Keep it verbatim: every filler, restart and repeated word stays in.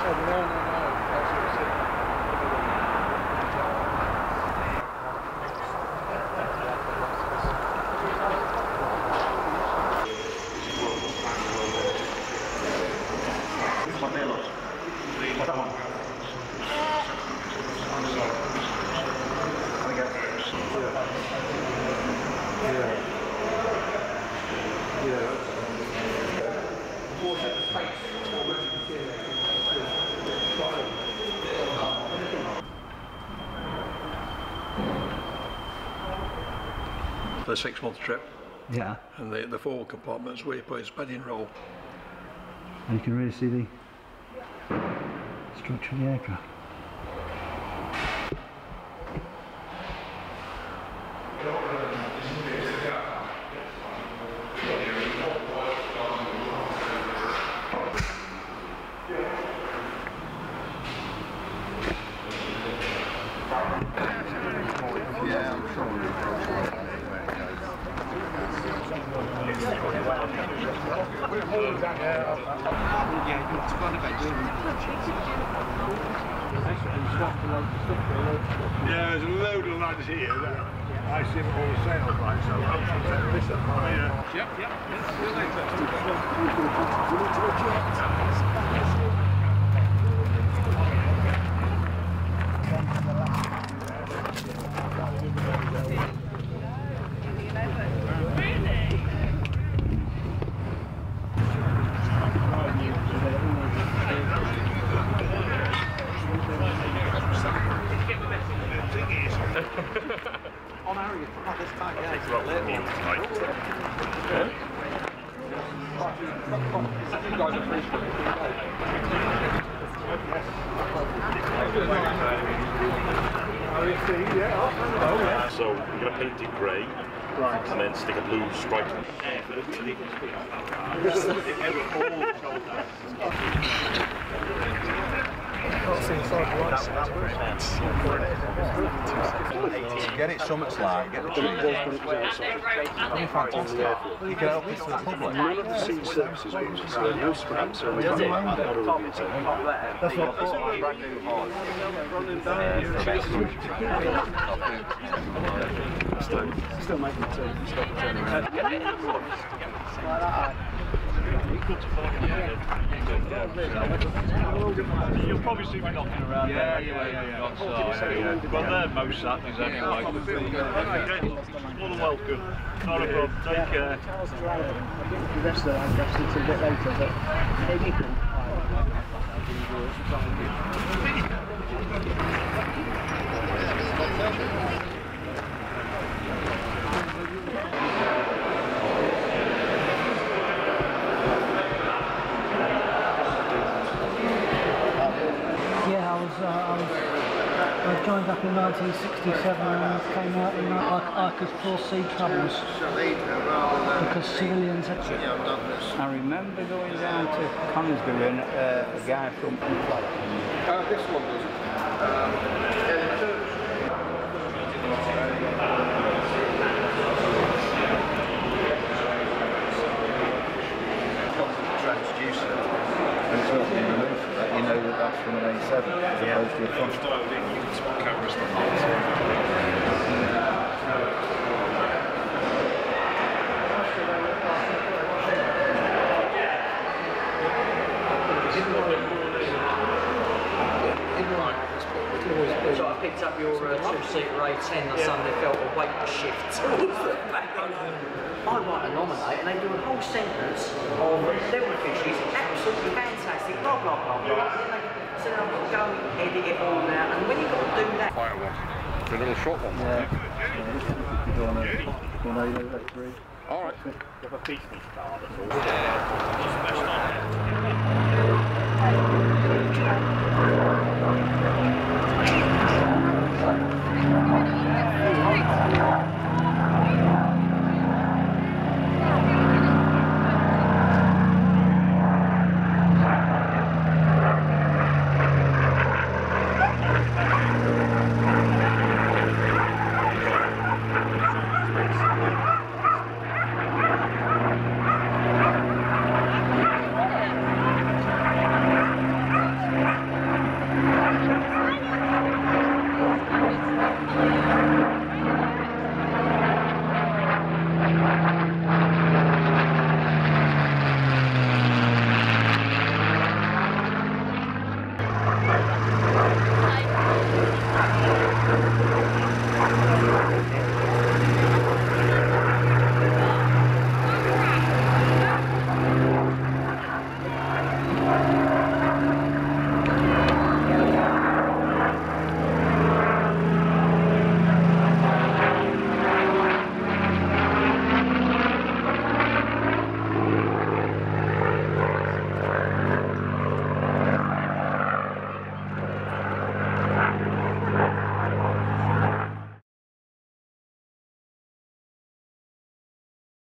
For a six month trip. Yeah. And the, the forward compartment is where you put his bedding roll. And you can really see the structure of the aircraft. Yeah, there's a load of lads here that I see them all the sales like, so I'm trying to take this up. Yeah. Yep, yep. See you On Harry, not this time, yeah, it's not late. You guys are free. So we're going to paint it grey, right, and then stick a blue stripe. Get it something like, get the trees. Fantastic. You can help this to the public. None of the seat surfaces are used, so no scraps or anything. That's what I thought. Brand new horn. Still making the turn. Stop turning around. You'll probably see me knocking around yeah, there. Yeah, yeah, yeah. So, yeah. Well, they're most Saturdays anyway. Okay, more than welcome. Not a problem. Take care. The rest of the address until a bit later, but maybe you can. Yeah, I was, uh, I was, I joined up in nineteen sixty-seven and came out in I, I could foresee troubles because civilians had... I remember going down to Conisbury and uh, a guy from... Uh, this one does. Um, Transducer, and it's not been removed for that. You know that that's from an A seven as opposed to a front. You can spot cameras like So I picked up your uh, two-seater A ten on Sunday, felt a weight shift towards the back. I want to nominate, and they do a whole sentence of level fishes, absolutely fantastic, blah blah blah blah. And then they said, I've got to go and edit it all now, and when you've got to do that... Quite a one. A little short one. Yeah. Go on, go on, let's read. Alright. You have a piece of card.